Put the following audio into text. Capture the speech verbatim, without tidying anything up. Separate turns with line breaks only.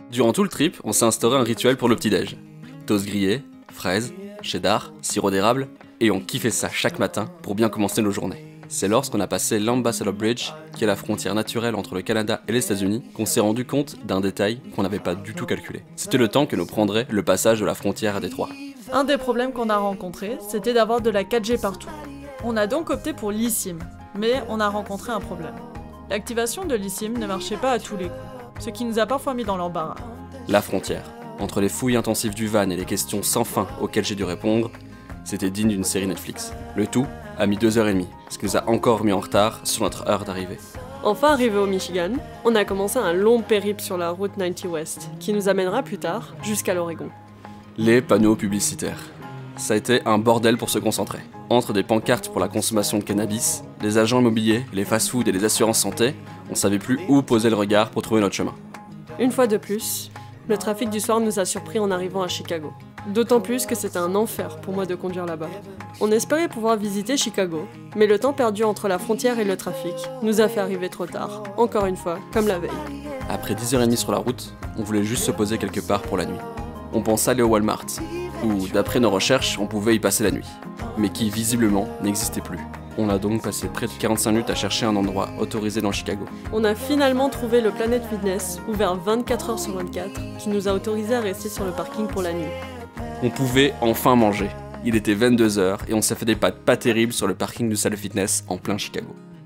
Durant tout le trip, on s'est instauré un rituel pour le petit-déj. Toast grillé, fraises, cheddar, sirop d'érable, et on kiffait ça chaque matin pour bien commencer nos journées. C'est lorsqu'on a passé l'Ambassador Bridge, qui est la frontière naturelle entre le Canada et les États-Unis, qu'on s'est rendu compte d'un détail qu'on n'avait pas du tout calculé. C'était le temps que nous prendrait le passage de la frontière à Détroit.
Un des problèmes qu'on a rencontrés, c'était d'avoir de la quatre G partout. On a donc opté pour l'eSIM, mais on a rencontré un problème. L'activation de l'eSIM ne marchait pas à tous les coups, ce qui nous a parfois mis dans l'embarras.
La frontière. Entre les fouilles intensives du van et les questions sans fin auxquelles j'ai dû répondre, c'était digne d'une série Netflix. Le tout a mis deux heures et demie, ce qui nous a encore mis en retard sur notre heure d'arrivée.
Enfin arrivé au Michigan, on a commencé un long périple sur la route quatre-vingt West, qui nous amènera plus tard jusqu'à l'Oregon.
Les panneaux publicitaires. Ça a été un bordel pour se concentrer. Entre des pancartes pour la consommation de cannabis, les agents immobiliers, les fast-foods et les assurances santé, on savait plus où poser le regard pour trouver notre chemin.
Une fois de plus, le trafic du soir nous a surpris en arrivant à Chicago. D'autant plus que c'était un enfer pour moi de conduire là-bas. On espérait pouvoir visiter Chicago, mais le temps perdu entre la frontière et le trafic nous a fait arriver trop tard, encore une fois, comme la veille.
Après dix heures trente sur la route, on voulait juste se poser quelque part pour la nuit. On pensait aller au Walmart, où, d'après nos recherches, on pouvait y passer la nuit, mais qui, visiblement, n'existait plus. On a donc passé près de quarante-cinq minutes à chercher un endroit autorisé dans Chicago.
On a finalement trouvé le Planet Fitness, ouvert vingt-quatre heures sur vingt-quatre, qui nous a autorisé à rester sur le parking pour la nuit.
On pouvait enfin manger. Il était vingt-deux heures et on s'est fait des pâtes pas terribles sur le parking du salle de fitness en plein Chicago.